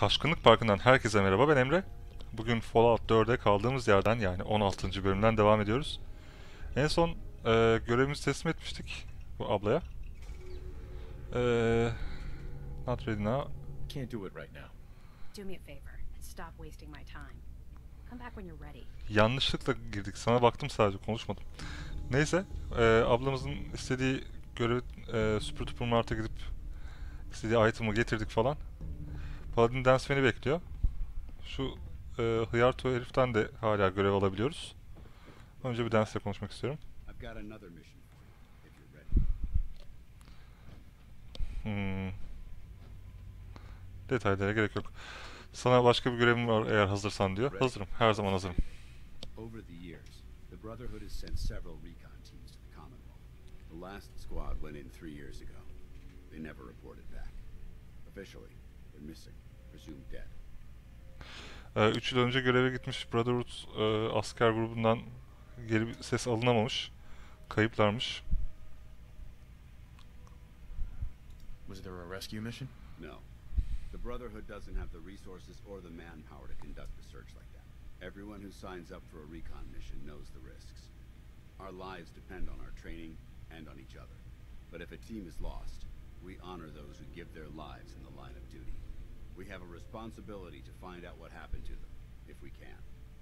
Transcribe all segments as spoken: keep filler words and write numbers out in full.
Taşkınlık Parkı'ndan herkese merhaba, ben Emre. Bugün Fallout dörde kaldığımız yerden, yani on altıncı bölümden devam ediyoruz. En son e, görevimizi teslim etmiştik bu ablaya. E, not ready now. Can't do it right now. Do me a favor and stop wasting my time. Come back when you're ready. Yanlışlıkla girdik. Sana baktım, sadece konuşmadım. Neyse, e, ablamızın istediği görevi e, Super Duper Mart'a gidip istediği item'ı getirdik falan. Paladin Dance beni bekliyor. Şu e, Hıyarto heriften de hala görev alabiliyoruz. Önce bir Dance'le konuşmak istiyorum. Hmm. Detaylara gerek yok. Sana başka bir görevim var eğer hazırsan diyor. Hazırım. Her zaman hazırım. Over the years, the Brotherhood has sent several recon teams to the Commonwealth. The last squad went in three years ago. They never reported back. Officially, they're missing, presumed dead. Ee, üç yıl önce göreve gitmiş Brotherhood e, asker grubundan geri bir ses alınamamış. Kayıplarmış. Was there a rescue mission? No. The Brotherhood doesn't have the resources or the manpower to conduct a search like that. Everyone who signs up for a recon mission knows the risks. Our lives depend on our training and on each other. But if a team is lost, we honor those who give their lives in the line of duty. We have a responsibility to find out what happened to them, if we can.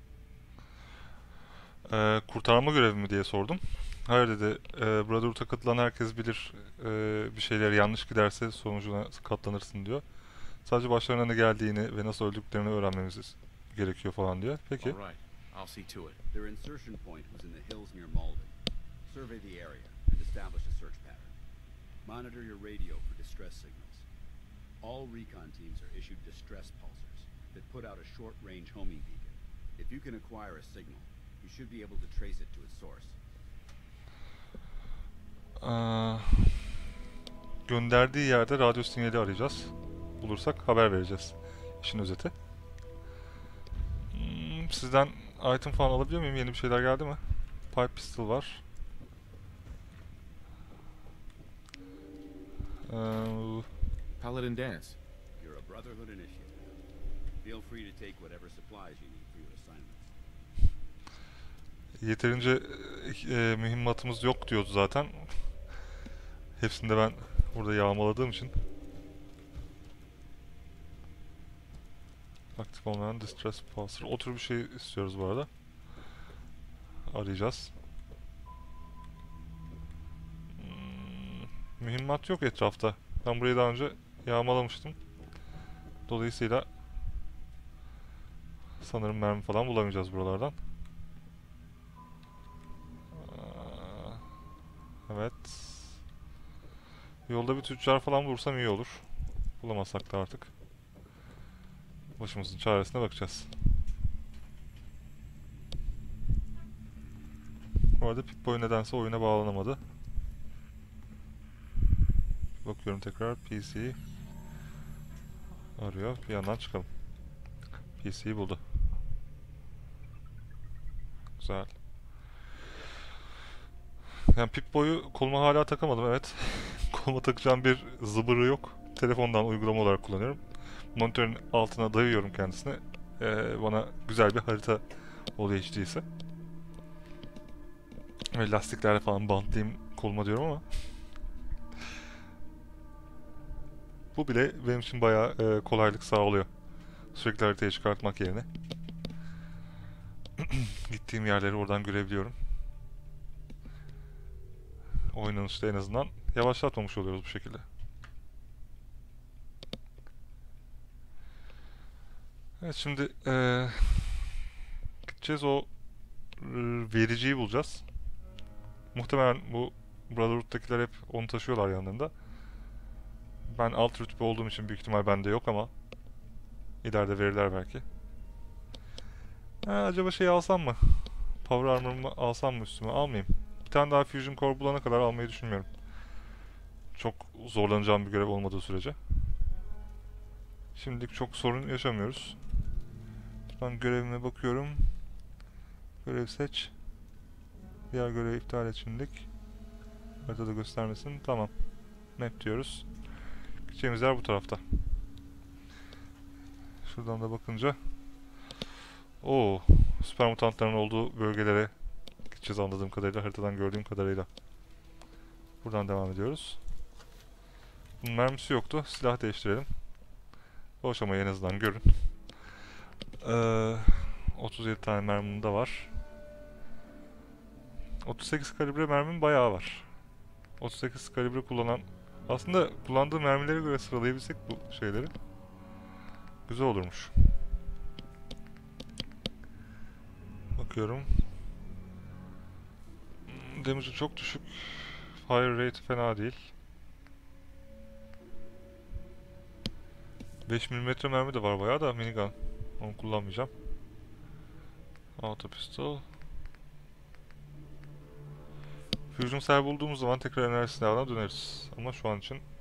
Ee, kurtarma görevi mi diye sordum. Hayır dedi. E, Brotherhood'a katılan herkes bilir, e, bir şeyler yanlış giderse sonucuna katlanırsın diyor. Sadece başlarına ne geldiğini ve nasıl öldüklerini öğrenmemiz gerekiyor falan diyor. Peki. All right, I'll see to it. Their insertion point was in the hills near Malden. Survey the area and establish a search pattern. Monitor your radio for distress signals. All recon teams are issued distress pulsers that put out a short-range homing beacon. If you can acquire a signal, you should be able to trace it to its source. Aa, gönderdiği yerde radyo sinyali arayacağız. Bulursak haber vereceğiz. İşin özeti. Hmm, sizden item falan alabiliyor muyum? Yeni bir şeyler geldi mi? Pipe pistol var. Ee, Paladin Dance. You're a Brotherhood initiate. Feel free to take whatever supplies you need for your assignments. yeterince e, mühimmatımız yok diyordu zaten. Hepsini de ben burada yağmaladığım için. Aktif olmayan distress pulser. O tür bir şey istiyoruz bu arada. Arayacağız. Hmm, mühimmat yok etrafta. Ben burayı daha önce yağmalamıştım. Dolayısıyla sanırım mermi falan bulamayacağız buralardan. Evet. Yolda bir tüccar falan bulursam iyi olur. Bulamazsak da artık başımızın çaresine bakacağız. Bu arada Pip-Boy nedense oyuna bağlanamadı. Bakıyorum tekrar, P C arıyor. Bir yandan çıkalım. P C'yi buldu. Güzel. Yani Pip-Boy'u koluma hala takamadım, evet. Koluma takacağım bir zıbırı yok. Telefondan uygulama olarak kullanıyorum. Monitörün altına dayıyorum kendisine. Ee, bana güzel bir harita oluyor hiç değilse. Ve lastiklerle falan bantlayayım koluma diyorum ama bu bile benim için bayağı e, kolaylık sağlıyor. Sürekli haritayı çıkartmak yerine. Gittiğim yerleri oradan görebiliyorum. Oynanışta en azından yavaşlatmamış oluyoruz bu şekilde. Evet, şimdi ee, gideceğiz, o vericiyi bulacağız. Muhtemelen bu Brotherhood'dakiler hep onu taşıyorlar yanlarında. Ben alt rütbe olduğum için büyük ihtimal bende yok ama ileride verirler belki. Ha, acaba şey alsam mı? Power Armor'ımı alsam mı üstüme? Almayayım. Bir tane daha Fusion Core bulana kadar almayı düşünmüyorum. Çok zorlanacağım bir görev olmadığı sürece. Şimdilik çok sorun yaşamıyoruz. Ben görevime bakıyorum. Görev seç. Diğer görevi iptal et şimdilik. Haritada göstermesin. Tamam. Map diyoruz. Gideceğimiz yer bu tarafta. Şuradan da bakınca. Oo, süper mutantların olduğu bölgelere gideceğiz anladığım kadarıyla, haritadan gördüğüm kadarıyla. Buradan devam ediyoruz. Bunun mermisi yoktu. Silah değiştirelim. Bu aşamayı en azından görün. Ee, otuz yedi tane mermim de var. otuz sekiz kalibre mermim bayağı var. otuz sekiz kalibre kullanan... Aslında kullandığım mermilere göre sıralayabilsek bu şeyleri güzel olurmuş. Bakıyorum. Hmm, Damage'ı çok düşük. Fire rate fena değil. beş milimetre mermi de var bayağı da minigun. Onu kullanmayacağım. Auto pistol. Fusion cell bulduğumuz zaman tekrar enerji silahına döneriz. Ama şu an için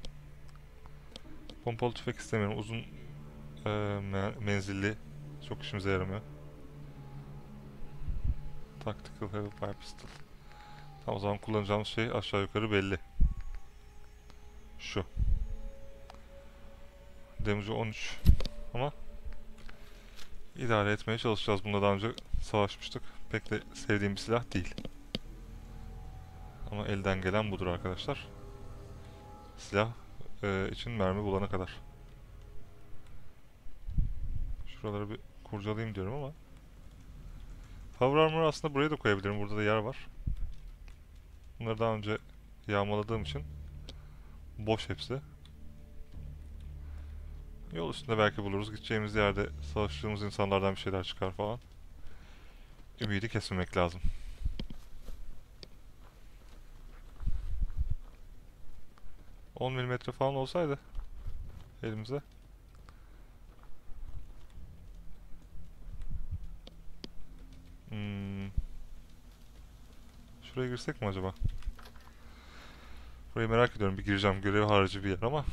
pompalı tüfek istemiyorum. Uzun e, me menzilli çok işimize yaramıyor. Tactical Heavy Fire Pistol. Tamam, o zaman kullanacağımız şey aşağı yukarı belli. Şu. Damage'ı on üç. Ama idare etmeye çalışacağız. Bununla daha önce savaşmıştık. Pek de sevdiğim bir silah değil. Ama elden gelen budur arkadaşlar. Silah e, için mermi bulana kadar. Şuraları bir kurcalayayım diyorum ama. Power Armor'ı aslında buraya da koyabilirim. Burada da yer var. Bunları daha önce yağmaladığım için boş hepsi. Yol üstünde belki buluruz. Gideceğimiz yerde savaştığımız insanlardan bir şeyler çıkar falan. Ümidi kesmemek lazım. on milimetre falan olsaydı elimize. Hmm. Şuraya girsek mi acaba? Burayı merak ediyorum. Bir gireceğim. Görev harici bir yer ama.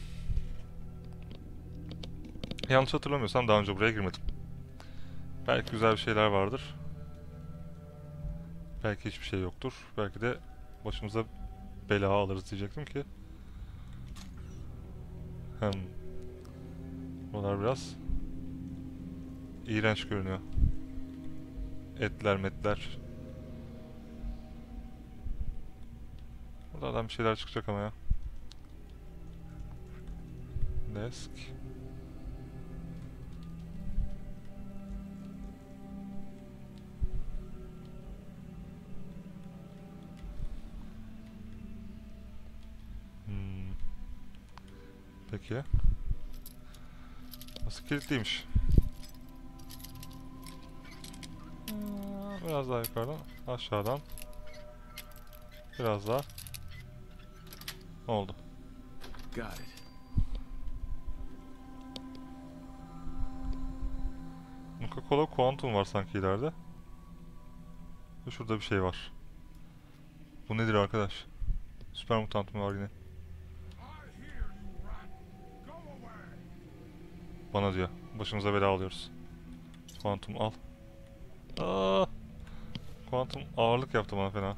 Yanlış hatırlamıyorsam daha önce buraya girmedim. Belki güzel bir şeyler vardır. Belki hiçbir şey yoktur. Belki de başımıza bela alırız diyecektim ki. Hem buralar biraz iğrenç görünüyor. Etler metler. Buradan bir şeyler çıkacak ama ya. Desk. Hmm. Peki. Nasıl kilitliymiş? Biraz daha yukarıdan, aşağıdan. Biraz daha. Oldu. Got it. Nuka-Cola Quantum var sanki ileride. Ve şurada bir şey var. Bu nedir arkadaş? Süper mutant mı var yine? Bana diyor. Başımıza bela alıyoruz. Quantum al. Aa! Quantum ağırlık yaptı bana fena.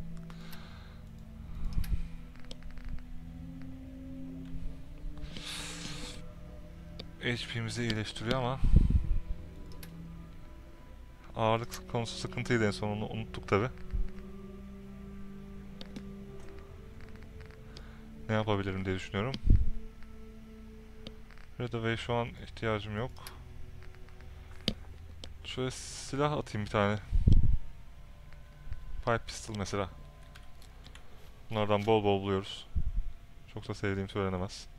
H P'mizi iyileştiriyor ama ağırlık konusu sıkıntıydı, en son onu unuttuk tabi. Ne yapabilirim diye düşünüyorum. Redaway şu an ihtiyacım yok. Şöyle silah atayım bir tane. Pipe pistol mesela. Bunlardan bol bol buluyoruz. Çok da sevdiğim söylenemez.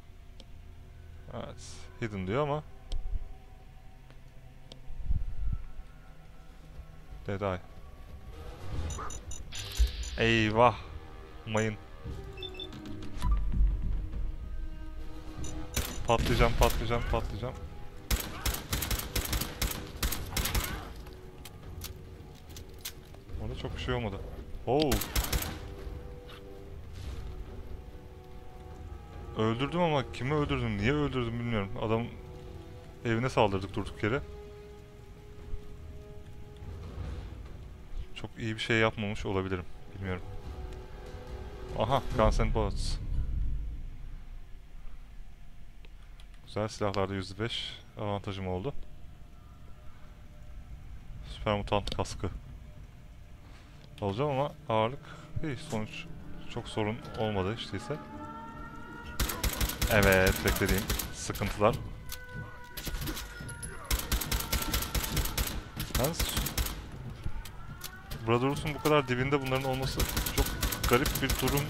Evet, hidden diyor ama Dead Eye. Eyvah! Mayın. Patlayacağım, patlayacağım, patlayacağım. Orada çok bir şey olmadı. Oo! Öldürdüm ama kimi öldürdüm, niye öldürdüm bilmiyorum. Adam evine saldırdık durduk yere. Çok iyi bir şey yapmamış olabilirim. Bilmiyorum. Aha, Guns and Bullets. Güzel, silahlarda yüzde beş avantajım oldu. Süper mutant kaskı alacağım ama ağırlık iyi, sonuç çok sorun olmadı hiç değilse. Evet, beklediğim sıkıntılar. Yalnız Brotherhood'un bu kadar dibinde bunların olması çok garip bir durum.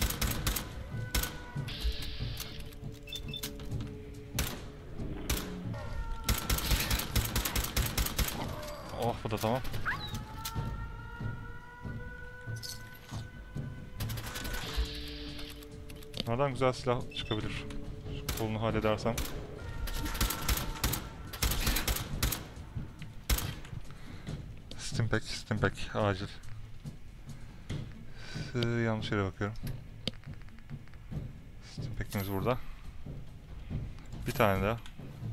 Oh, bu da tamam. Nereden güzel silah çıkabilir? Şu kolunu halledersem. Stimpack, Stimpack acil. Ee, yanlış yere bakıyorum. Stimpack'imiz burada. Bir tane daha.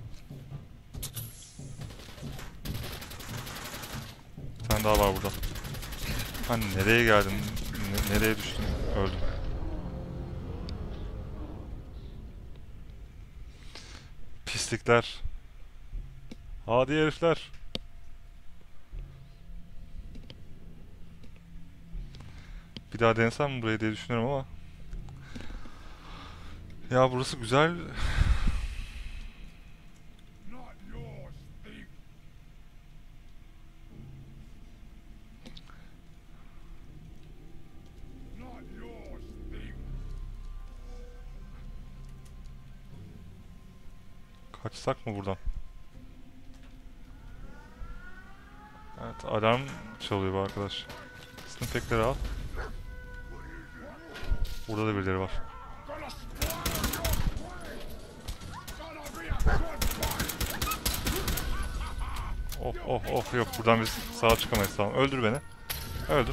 Bir tane daha var burada. Hani nereye geldin? Ne- nereye düştün? Öldüm. Pislikler. Hadi herifler. Bir daha denesem mi burayı diye düşünüyorum ama. Ya burası güzel. Kaçsak mı buradan? Evet, alarm çalıyor bu arkadaş. Stimpack'leri al. Burada da birileri var. Oh oh oh, yok buradan biz sağa çıkamayız, tamam. Öldür beni. Öldür.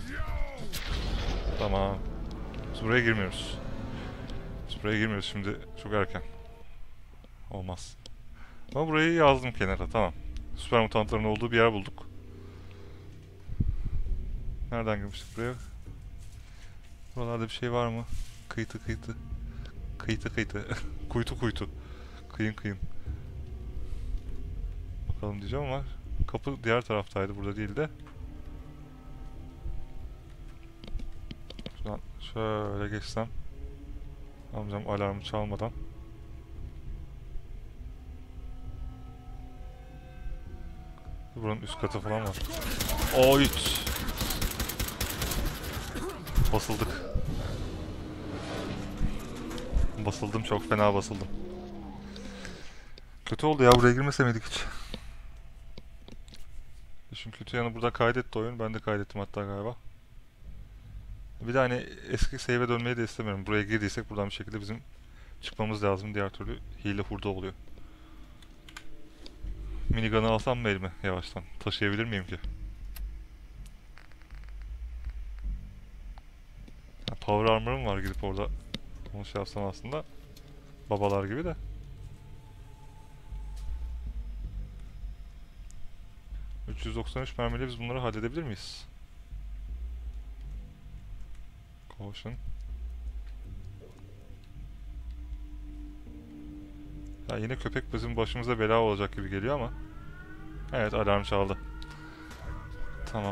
Tamam. Biz buraya girmiyoruz. Biz buraya girmiyoruz şimdi, çok erken. Olmaz. Ama burayı yazdım kenara, tamam. Süper mutantların olduğu bir yer bulduk. Nereden girmiştik buraya? Buralarda bir şey var mı? Kıytı kıytı. Kıytı kıytı. Kuytu kuytu. Kıyın kıyın. Bakalım diyeceğim ama kapı diğer taraftaydı, burada değil de. Şuradan şöyle geçsem. Amcam alarmı çalmadan. Buranın üst katı falan var. Oyt. Basıldık. Basıldım, çok fena basıldım. Kötü oldu ya, buraya girmese miydik hiç? İşin kötü yanı, burada kaydetti oyun. Ben de kaydettim hatta galiba. Bir de hani eski save'e dönmeyi de istemiyorum. Buraya girdiysek buradan bir şekilde bizim çıkmamız lazım. Diğer türlü hile hurda oluyor. Minigun'ı alsam mı elime yavaştan? Taşıyabilir miyim ki? Ya, power armor'ım var, gidip orada onu şey yapsam aslında. Babalar gibi de. üç yüz doksan üç mermiyle biz bunları halledebilir miyiz? Caution. Ya yine köpek bizim başımıza bela olacak gibi geliyor ama. Evet, alarm çaldı. Tamam.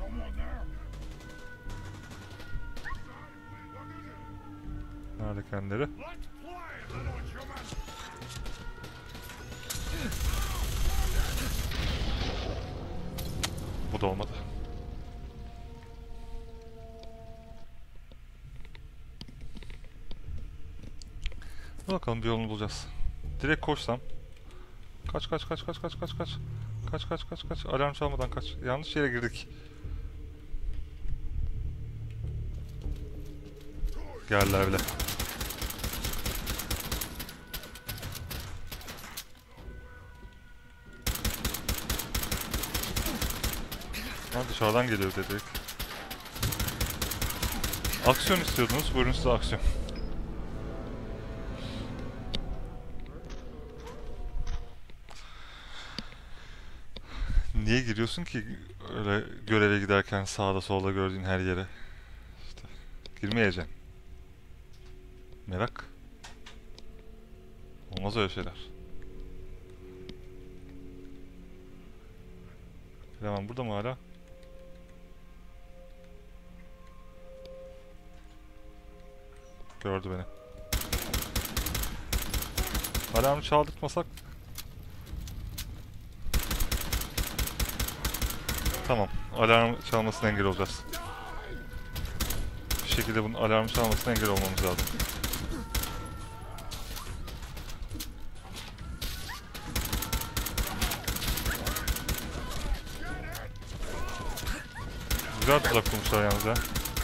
Nerede kendileri? Bu da olmadı. Bakalım, bir yolunu bulacağız. Direkt koşsam. Kaç kaç kaç kaç kaç kaç kaç. Kaç kaç kaç kaç. Alarm çalmadan kaç. Yanlış yere girdik. Geldiler bile. Ha, dışarıdan geliyor dedik. Aksiyon istiyordunuz. Buyurun size aksiyon. Niye giriyorsun ki öyle göreve giderken sağda solda gördüğün her yere? İşte girmeyeceksin. Merak. Olmaz öyle şeyler. Eleman burada mı hala? Gördü beni. Alarmı çaldırtmasak. Tamam. Alarm çalmasına engel olacağız. Bir şekilde bunun alarm çalmasına engel olmamız lazım. Güzel tuzak kurmuşlar yalnız ya.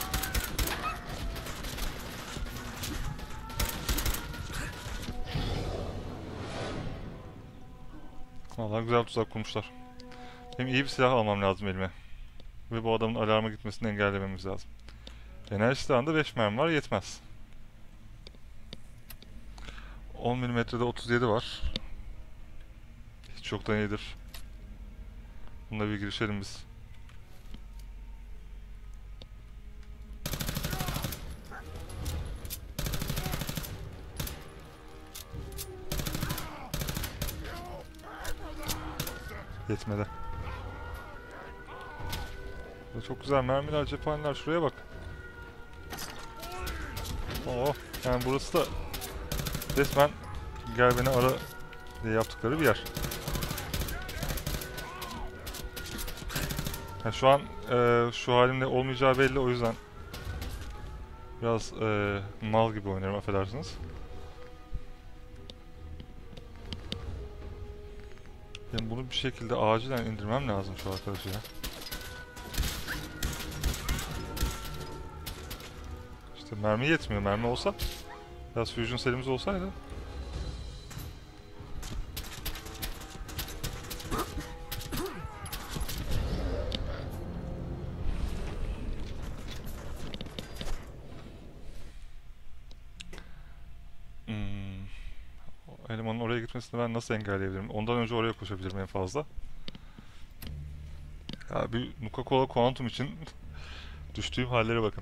Vallahi güzel tuzak kurmuşlar. Benim iyi bir silah almam lazım elime. Ve bu adamın alarma gitmesini engellememiz lazım. Enerji silahında beş mermi var, yetmez. on milimetrede otuz yedi var. Hiç çoktan iyidir. Bununla bir girişelim biz. Yetmedi. Çok güzel mermiler, cephaneler. Şuraya bak. Oo, yani burası da resmen gel beni ara diye yaptıkları bir yer. Yani şu an e, şu halimle olmayacağı belli, o yüzden biraz e, mal gibi oynuyorum, affedersiniz. Benim bunu bir şekilde acilen indirmem lazım şu arkadaşı ya. İşte mermi yetmiyor. Mermi olsa, biraz fusion selimiz olsaydı. Hmm. O elemanın oraya gitmesini ben nasıl engelleyebilirim? Ondan önce oraya koşabilirim en fazla. Ya bir Nuka-Cola Quantum için düştüğüm hallere bakın.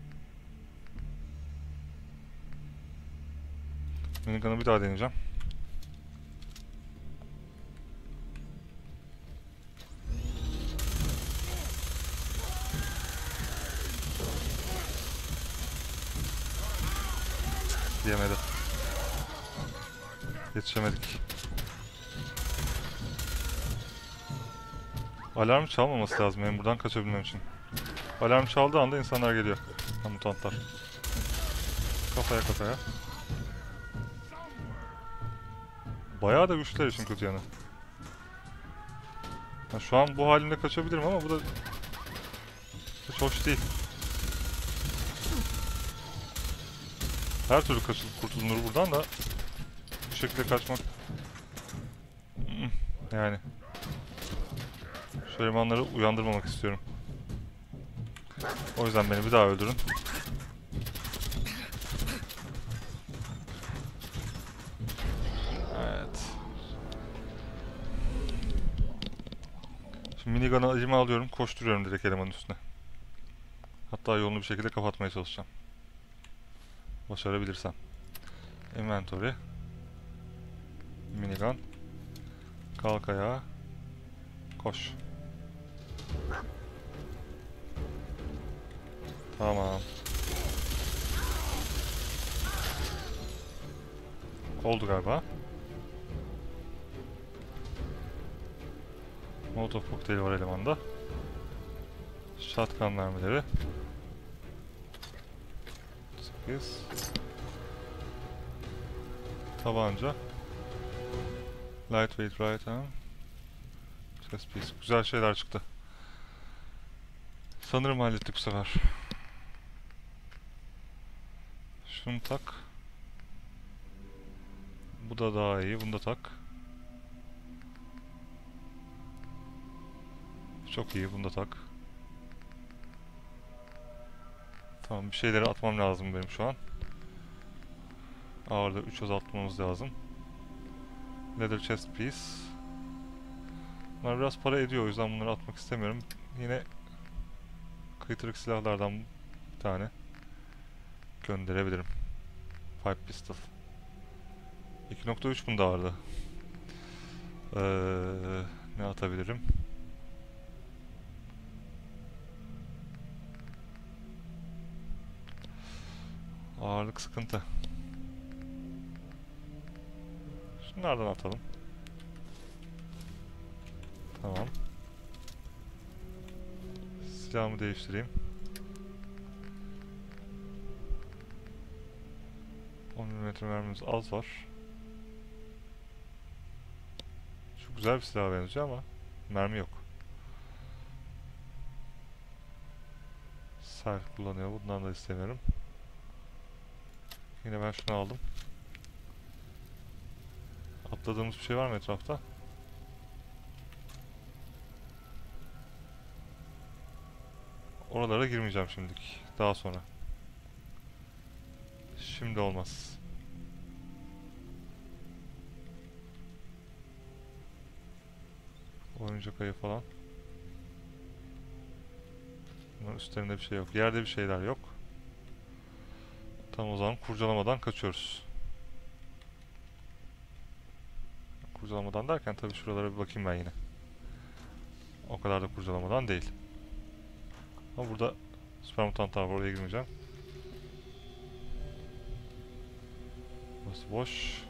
Minigun'ı bir daha deneyeceğim. Diyemedi. Yetişemedik. Alarm çalmaması lazım benim buradan kaçabilmem için. Alarm çaldığı anda insanlar geliyor. Ha, mutantlar. Kafaya kafaya. Bayağı da güçlüler işin kötü yanı. Ya şu an bu halimde kaçabilirim ama bu da hiç hoş değil. Her türlü kaçılıp kurtulunur buradan da bu şekilde kaçmak yani şu elemanları uyandırmamak istiyorum. O yüzden beni bir daha öldürün. Evet. Şimdi minigun'ı elime alıyorum, koşturuyorum direkt elemanın üstüne. Hatta yolunu bir şekilde kapatmaya çalışacağım. Başarabilirsem. Inventory. Minigun. Kalk ayağa. Koş. Tamam. Oldu galiba. Molotov kokteyli var elemanda. Shotgun mermileri. sekiz. Tabanca. Lightweight right arm. Chest piece. Güzel şeyler çıktı. Sanırım hallettik bu sefer. Şunu tak. Bu da daha iyi. Bunu da tak. Çok iyi. Bunu da tak. Tamam. Bir şeyleri atmam lazım benim şu an. Ağırlığı üç azaltmamız lazım. Leather chest piece. Bunlar biraz para ediyor. O yüzden bunları atmak istemiyorum. Yine kıytırık silahlardan bir tane gönderebilirim. Pipe pistol. iki nokta üç bunda vardı. Ee, ne atabilirim? Ağırlık sıkıntı. Şunlardan atalım. Tamam. Silahımı değiştireyim. on milimetre mermimiz az var. Çok güzel bir silaha benziyor ama mermi yok. Self kullanıyor. Bundan da istemiyorum. Yine ben şunu aldım. Atladığımız bir şey var mı etrafta? Oralara girmeyeceğim şimdilik. Daha sonra. Şimdi olmaz. Oyuncak ayı falan. Bunların üstlerinde bir şey yok. Yerde bir şeyler yok. Tam o zaman kurcalamadan kaçıyoruz. Kurcalamadan derken tabii şuralara bir bakayım ben yine. O kadar da kurcalamadan değil. Ama burada süper mutantlar var, oraya girmeyeceğim. Burası boş.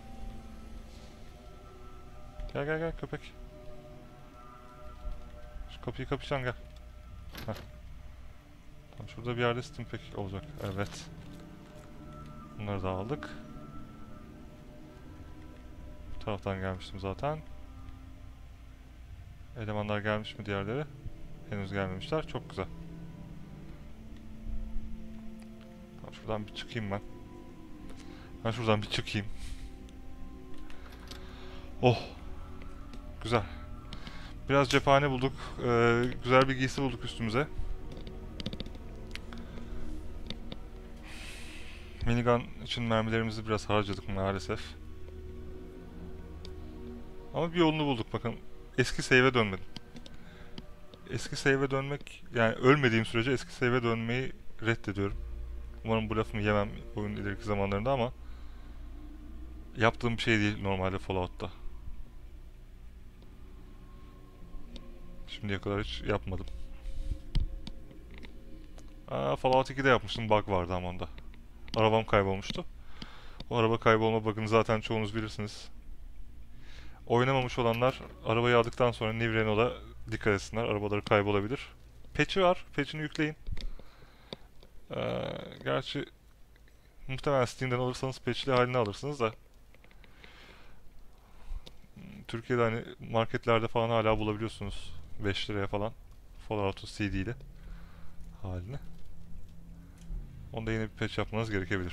Gel gel gel köpek. Şu kapıyı kapayacağım, gel. Heh. Tam şurada bir yerde Stimpak olacak. Evet. Bunları da aldık. Bu taraftan gelmiştim zaten. Elemanlar gelmiş mi diğerleri? Henüz gelmemişler. Çok güzel. Tamam, şuradan bir çıkayım ben. Ben şuradan bir çıkayım. Oh. Güzel. Biraz cephane bulduk. Ee, güzel bir giysi bulduk üstümüze. Minigun için mermilerimizi biraz harcadık maalesef. Ama bir yolunu bulduk, bakın. Eski save'e dönmedim. Eski save'e dönmek, yani ölmediğim sürece eski save'e dönmeyi reddediyorum. Umarım bu lafımı yemem oyunun ileriki zamanlarında ama yaptığım bir şey değil normalde Fallout'ta. Şimdiye kadar hiç yapmadım. Aa, Fallout ikide yapmıştım, bug vardı ama onda. Arabam kaybolmuştu. O araba kaybolma bug'ını zaten çoğunuz bilirsiniz. Oynamamış olanlar arabayı aldıktan sonra New Renault'a dikkat etsinler. Arabaları kaybolabilir. Patch'i var. Patch'ini yükleyin. Ee, gerçi muhtemelen Steam'den alırsanız patch'li halini alırsınız da Türkiye'de hani marketlerde falan hala bulabiliyorsunuz. beş liraya falan. Fallout'un C D'li halini. Onda yine bir patch yapmanız gerekebilir.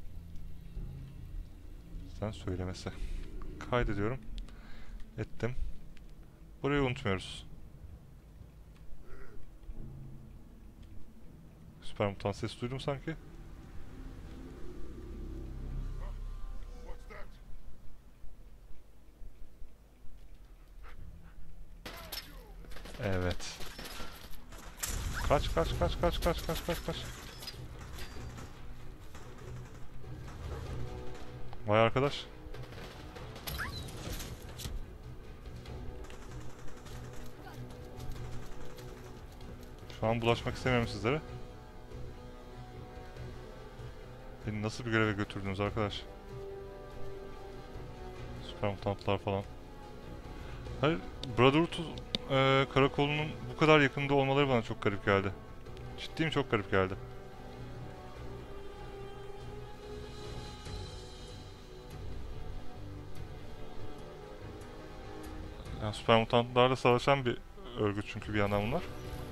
Sen söylemesi. Kaydediyorum. Ettim. Burayı unutmuyoruz. Süper mutant ses duydum sanki. Evet. Kaç kaç kaç kaç kaç kaç kaç kaç. Vay arkadaş. Şu an bulaşmak istemiyorum sizlere. Beni nasıl bir göreve götürdünüz arkadaş? Süper mutantlar falan. Hayır, Brotherhood e, karakolunun bu kadar yakında olmaları bana çok garip geldi. Ciddiyim, çok garip geldi. Yani süper mutantlarla savaşan bir örgüt çünkü bir yandan bunlar.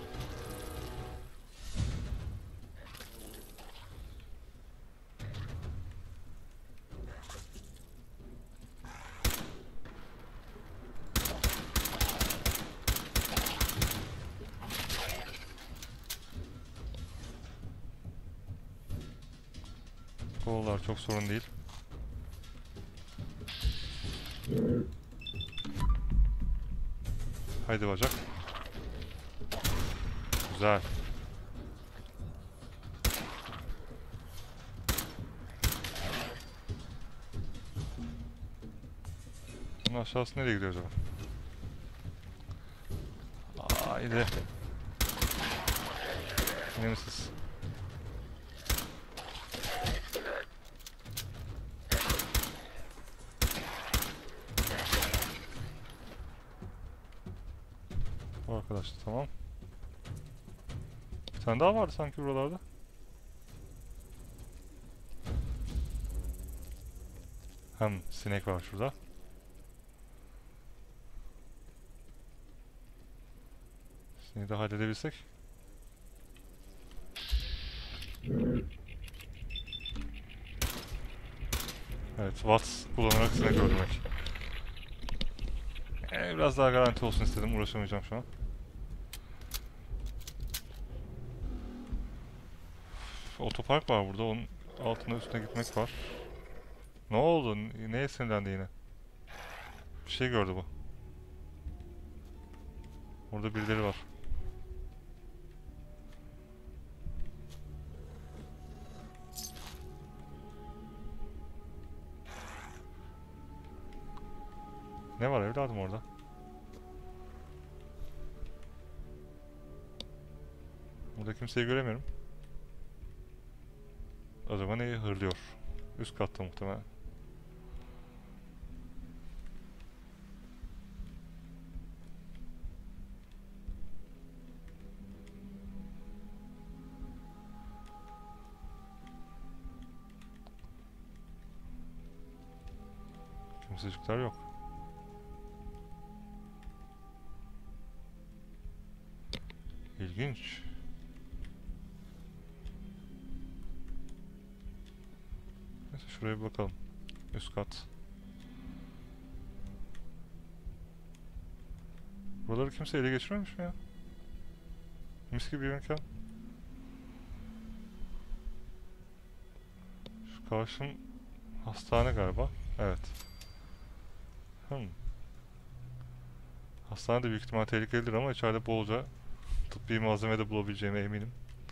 Gollar çok sorun değil. Haydi bacak. Güzel. Bunun aşağısı nereye gidiyor acaba? Haydi. Yine mi siz? Bu arkadaş da tamam. Bir tane daha vardı sanki buralarda. Hem sinek var şurada. Sineği de halledebilsek. Evet, Watts kullanarak sinek öldürmek. Ee, biraz daha garanti olsun istedim. Uğraşamayacağım şu an. Otopark var burada. Onun altına üstüne gitmek var. Ne oldu? Neye sinirlendi yine? Bir şey gördü bu. Orada birileri var. Ne var evladım orada? Burada kimseyi göremiyorum. Acaba neyi hırlıyor? Üst katta muhtemelen. Kimsecikler yok. İlginç. Neyse şuraya bir bakalım. Üst kat. Buraları kimse ele geçirmemiş mi ya? Mis gibi bir mekan. Şu karşım hastane galiba. Evet. Hmm. Hastane de büyük ihtimal tehlikelidir ama içeride bolca tıbbi malzeme de bulabileceğime eminim.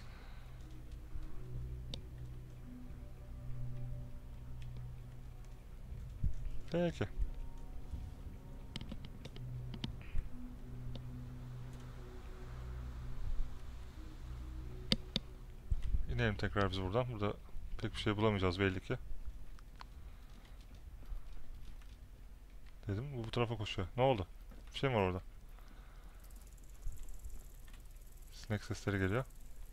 Peki. İnelim tekrar biz buradan. Burada pek bir şey bulamayacağız belli ki. Dedim bu bu tarafa koşuyor. Ne oldu? Bir şey mi var orada? Sinek sesleri geliyor.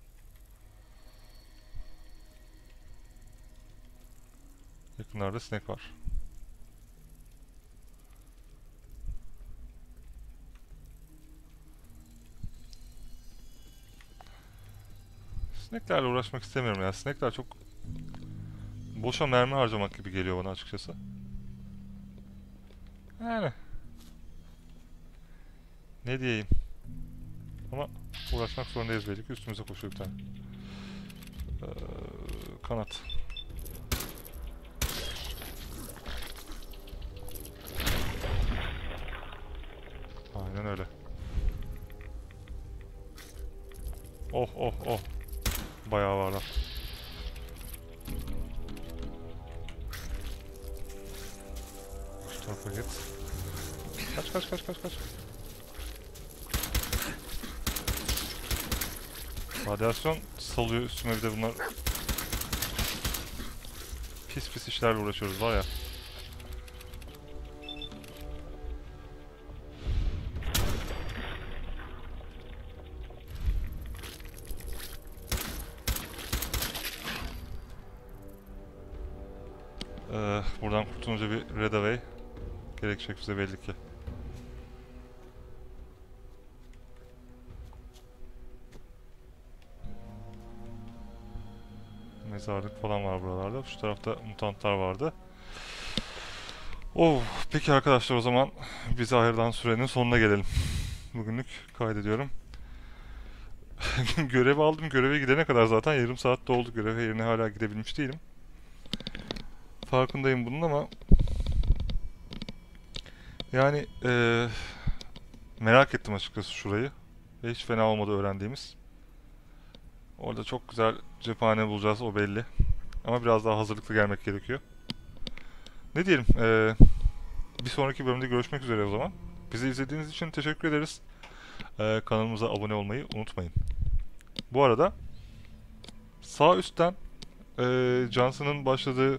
Yakınlarda sinek var. Sineklerle uğraşmak istemiyorum ya. Sinekler çok boşa mermi harcamak gibi geliyor bana açıkçası. Yani ne diyeyim. Ama uğraşmak zorundayız belli ki. Üstümüze koşuyor bir tane. Ee, kanat. Aynen öyle. Oh oh oh. Bayağı varlar. Şu tarafa git. Kaç kaç kaç kaç kaç. Radyasyon salıyor üstüme bir de bunlar. Pis pis işlerle uğraşıyoruz var ya. Ee, buradan kurtulunca bir Redaway gerekecek bize belli ki. Mezarlık falan var buralarda. Şu tarafta mutantlar vardı. Oh, peki arkadaşlar o zaman bize ayrılan sürenin sonuna gelelim. Bugünlük kaydediyorum. Görevi aldım. Göreve gidene kadar zaten yarım saat doldu. Göreve yerine hala gidebilmiş değilim. Farkındayım bunun ama yani ee, merak ettim açıkçası şurayı. Ve hiç fena olmadı öğrendiğimiz. Orada çok güzel cephane bulacağız o belli. Ama biraz daha hazırlıklı gelmek gerekiyor. Ne diyelim? Ee, bir sonraki bölümde görüşmek üzere o zaman. Bizi izlediğiniz için teşekkür ederiz. Ee, kanalımıza abone olmayı unutmayın. Bu arada sağ üstten ee, Johnson'ın başladığı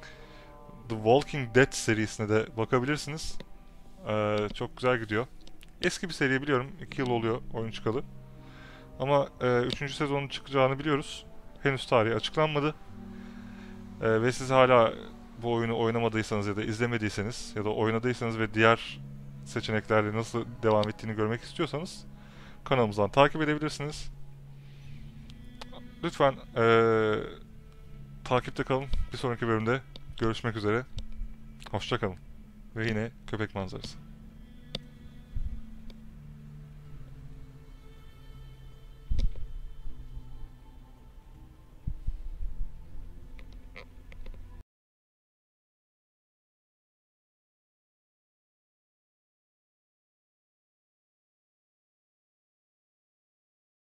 The Walking Dead serisine de bakabilirsiniz. Ee, çok güzel gidiyor. Eski bir seri biliyorum. iki yıl oluyor oyun çıkalı. Ama e, üçüncü sezonun çıkacağını biliyoruz. Henüz tarihi açıklanmadı. E, ve siz hala bu oyunu oynamadıysanız ya da izlemediyseniz ya da oynadıysanız ve diğer seçeneklerle nasıl devam ettiğini görmek istiyorsanız kanalımızdan takip edebilirsiniz. Lütfen e, takipte kalın. Bir sonraki bölümde görüşmek üzere. Hoşça kalın. Ve yine köpek manzarası.